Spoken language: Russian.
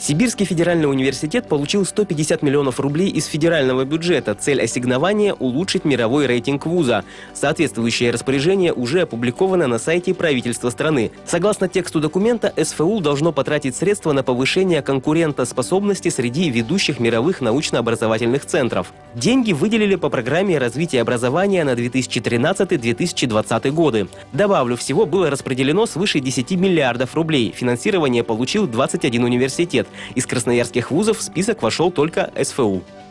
Сибирский федеральный университет получил 150 миллионов рублей из федерального бюджета. Цель ассигнования – улучшить мировой рейтинг вуза. Соответствующее распоряжение уже опубликовано на сайте правительства страны. Согласно тексту документа, СФУ должно потратить средства на повышение конкурентоспособности среди ведущих мировых научно-образовательных центров. Деньги выделили по программе развития образования на 2013-2020 годы. Добавлю, всего было распределено свыше 10 миллиардов рублей. Финансирование получил 21 университет. Из красноярских вузов в список вошел только СФУ.